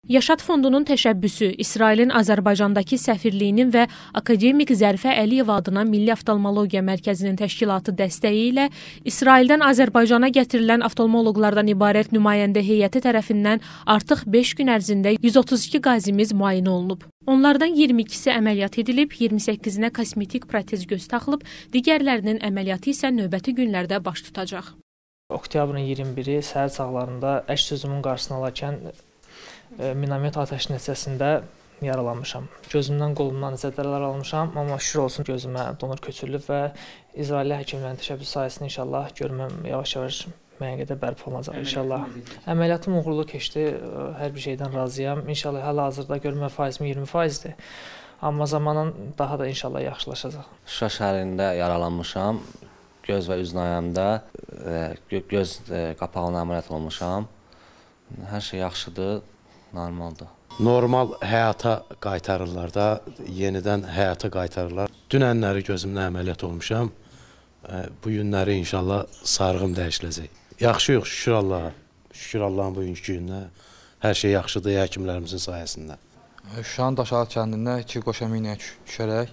Yaşad Fondunun təşəbbüsü, İsrailin Azərbaycandakı səfirliyinin və akademik Zərifə Əliyeva adına Milli Oftalmologiya Mərkəzinin təşkilatı dəstəyi ilə İsraildən Azərbaycana gətirilən oftalmoloqlardan ibarət nümayəndə heyəti tərəfindən artıq 5 gün ərzində 132 qazimiz müayinə olunub. Onlardan 22-si əməliyyat edilib, 28-nə kosmetik protez göz taxılıb, digərlərinin əməliyyatı isə növbəti günlərdə baş tutacaq. Oktyabrın 21-i səhər çağlarında əks sözümün qarşısına alarkən minamet atəşi nəticəsində yaralanmışam. Gözümdən, qolumdan zədələr almışam, amma şükür olsun gözümə donor köçürülüb və İsrailli həkimlərin təşəbbüsü sayəsində inşallah görməm yavaş-yavaş müəyyən qədər bərpa olunacaq inşallah. Əməliyyatım uğurlu keçdi, hər bir şeydən razıyam. İnşallah hal-hazırda görmə faizim 20%-dir. Amma zamanla daha da inşallah yaxşılaşacaq. Şuşa şəhərində yaralanmışam. Göz və üz nayəmdə göz qapağına əməliyyat olmuşam. Hər şey yaxşıdır, normaldır. Normal həyata qaytarırlar da, yenidən həyata qaytarırlar. Dünənləri gözümdən əməliyyat olmuşam. Bu günləri inşallah sarğım dəyişiləcək. Yaxşı yox, şükür Allaha. Şükür Allahın bugünkü gününə. Hər şey yaxşıdır həkimlərimizin sayəsində. Şuşanın Daşaltı kəndində 2 qoşa minəyə düşərək,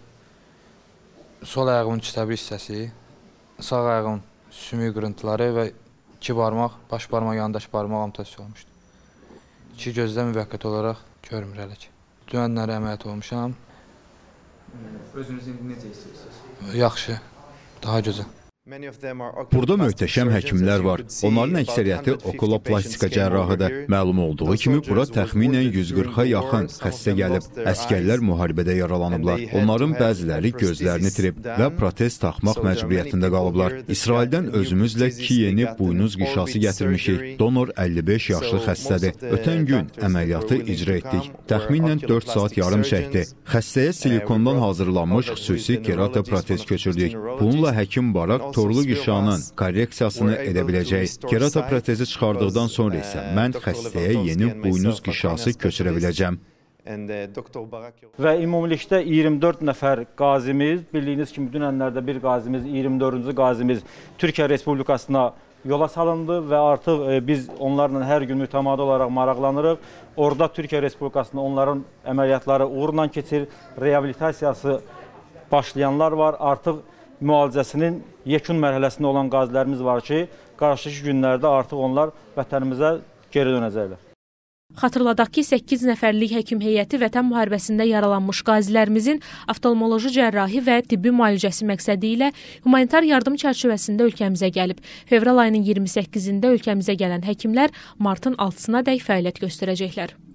sol ayağımın üstəbir hissəsi, sağ ayağımın sümük qırıntıları və 2 barmaq, baş barmaq, yandaş barmaq amputasiya olmuşdu. 2 gözdə müvəqqəti olaraq görmür hələ ki. Dünənləri əməliyyat olmuşam. Özünüzü necə istəyirsiniz? Yaxşı, daha gözəl. Burada möhtəşəm həkimlər var. Onların əksəriyyəti okuloplastika cərrahıdır. Məlum olduğu kimi, bura təxminən 140-a yaxın xəstə gəlib. Əskərlər müharibədə yaralanıblar. Onların bəziləri gözlərini itirib və protez taxmaq məcburiyyətində qalıblar. İsraildən özümüzlə 2 yeni buynuz qişası gətirmişik. Donor 55 yaşlı xəstədir. Ötən gün əməliyyatı icra etdik. Təxminən 4 saat yarım çəkdi. Xəstəyə silikondan hazırlanmış xüsusi keratoprotez köçürdük. Bununla həkim Barak torlu qişanın korreksiyasını edə biləcək. Keratoprotezi çıxardıqdan sonra isə mən xəstəyə yeni buynuz qişası köçürə biləcəm. Və ümumilikdə 24 nəfər qazimiz, bildiyiniz kimi dünənlərdə bir qazimiz, 24-cü qazimiz Türkiyə Respublikasına yola salındı və artıq biz onlarla hər gün mütəmadi olaraq maraqlanırıq. Orada Türkiyə Respublikasında onların əməliyyatları uğurla keçir, reabilitasiyası başlayanlar var. Artıq müalicəsinin yekun mərhələsində olan qazilərimiz var ki, qarşıdakı günlərdə artıq onlar vətənimizə geri dönəcəklər. Xatırladaq ki, 8 nəfərlik həkim heyəti vətən müharibəsində yaralanmış qazilərimizin oftalmoloji cərrahi və tibbi müalicəsi məqsədi ilə humanitar yardım çərçivəsində ölkəmizə gəlib. Fevral ayının 28-də ölkəmizə gələn həkimlər martın 6-sına dək fəaliyyət göstərəcəklər.